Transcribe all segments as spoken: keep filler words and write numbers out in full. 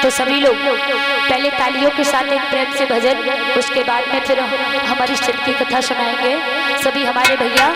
तो सभी लोग पहले तालियों के साथ एक प्रेम से भजन, उसके बाद में फिर हमारी चंद की कथा सुनाएंगे सभी हमारे भैया।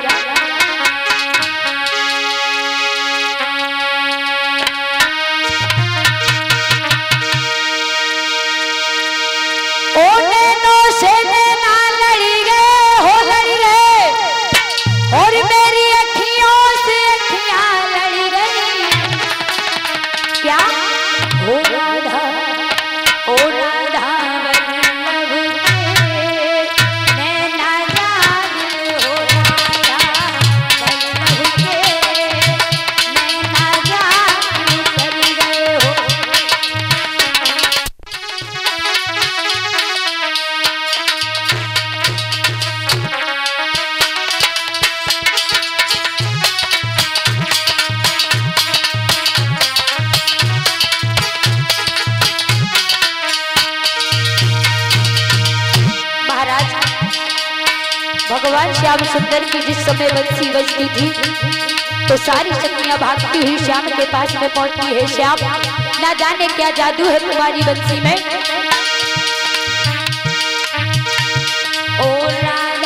भगवान श्याम सुंदर की जिस समय बंसी बजती थी तो सारी शक्तियां भागती हुई श्याम के पास में पहुंचती है। श्याम, ना जाने क्या जादू है तुम्हारी बंसी में। ओ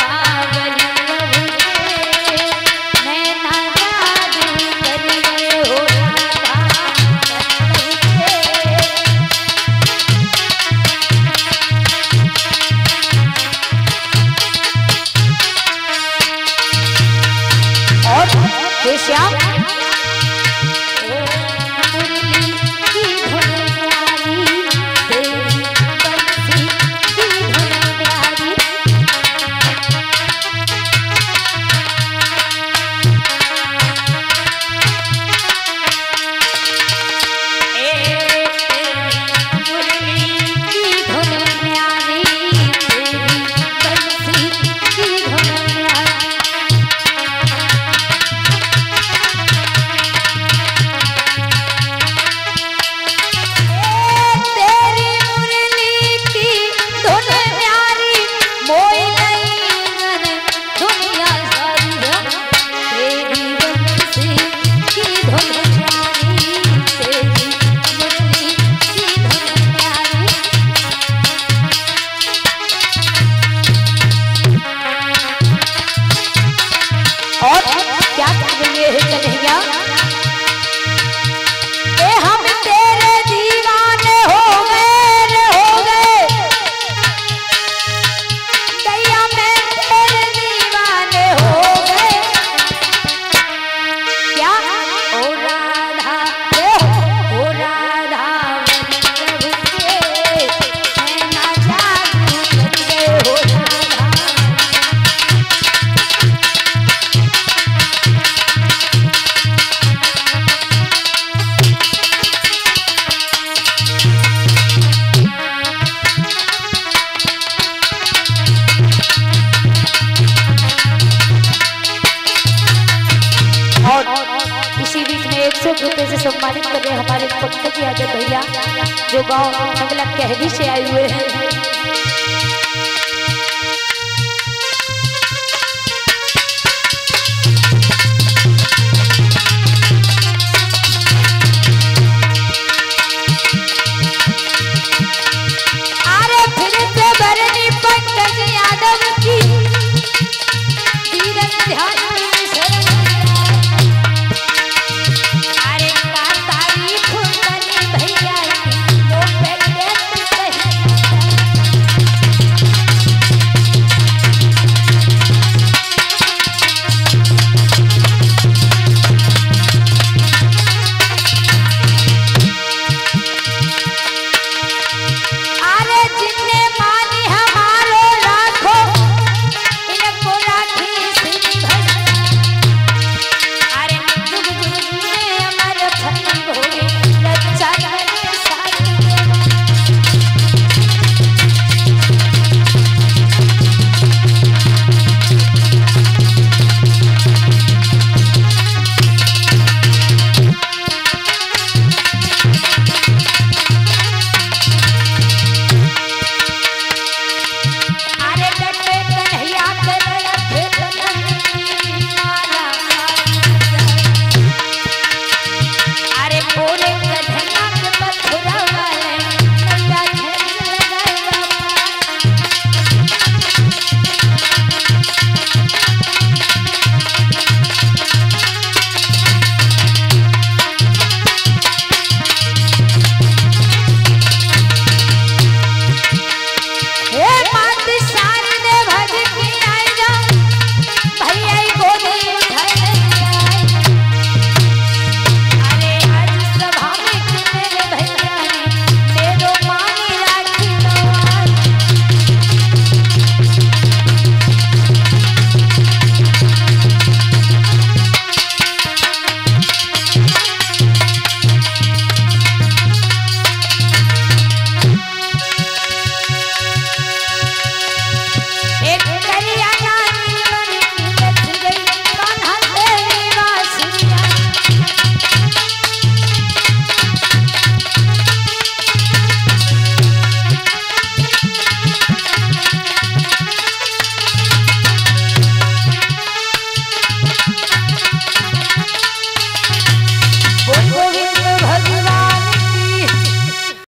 श्याम, मुरली की धुन प्यारी, तेरी बंसी की धुन प्यारी। ए मुरली की धुन प्यारी, तेरी बंसी की धुन प्यारी। रुपए से सम्मानित कर रहे हमारे पंकज यादव भैया जो गांव नगला कहरी से आए हुए हैं।